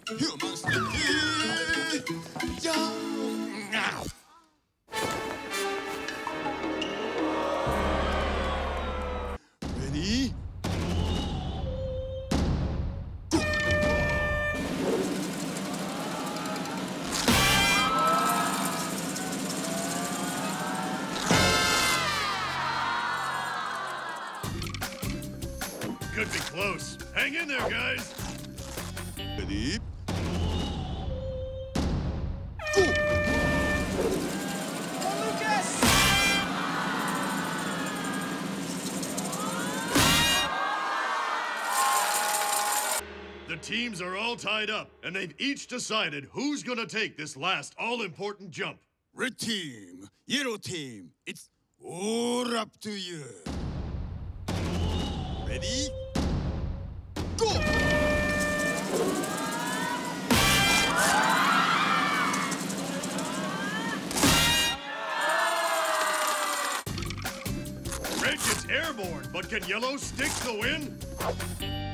Human sticky. Ready? Could be close. Hang in there, guys. Ready? The teams are all tied up, and they've each decided who's gonna take this last all-important jump. Red team, yellow team, it's all up to you. Ready? Go! Red gets airborne, but can yellow stick the win?